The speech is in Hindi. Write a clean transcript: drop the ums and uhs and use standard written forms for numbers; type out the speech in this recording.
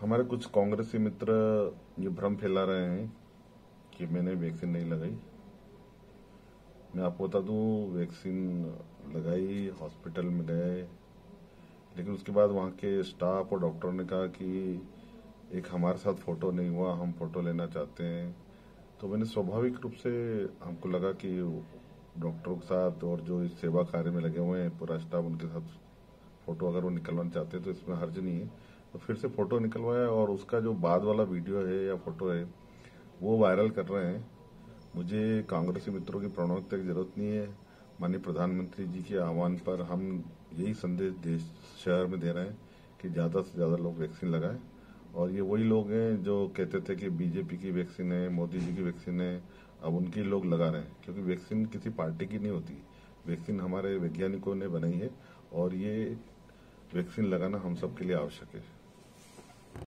हमारे कुछ कांग्रेसी मित्र ये भ्रम फैला रहे हैं कि मैंने वैक्सीन नहीं लगाई। मैं आपको बता दूं, वैक्सीन लगाई, हॉस्पिटल में गए, लेकिन उसके बाद वहाँ के स्टाफ और डॉक्टर ने कहा कि एक हमारे साथ फोटो नहीं हुआ, हम फोटो लेना चाहते हैं। तो मैंने स्वाभाविक रूप से हमको लगा कि डॉक्टरों के साथ और जो इस सेवा कार्य में लगे हुए हैं पूरा स्टाफ, उनके साथ फोटो अगर वो निकलवाना चाहते हैं तो इसमें हर्ज नहीं है। तो फिर से फोटो निकलवाया और उसका जो बाद वाला वीडियो है या फोटो है वो वायरल कर रहे हैं। मुझे कांग्रेसी मित्रों की प्रणोदना की जरूरत नहीं है। माननीय प्रधानमंत्री जी के आह्वान पर हम यही संदेश देश शहर में दे रहे हैं कि ज्यादा से ज्यादा लोग वैक्सीन लगाएं। और ये वही लोग हैं जो कहते थे कि बीजेपी की वैक्सीन है, मोदी जी की वैक्सीन है, अब उनकी लोग लगा रहे हैं, क्योंकि वैक्सीन किसी पार्टी की नहीं होती। वैक्सीन हमारे वैज्ञानिकों ने बनाई है और ये वैक्सीन लगाना हम सबके लिए आवश्यक है।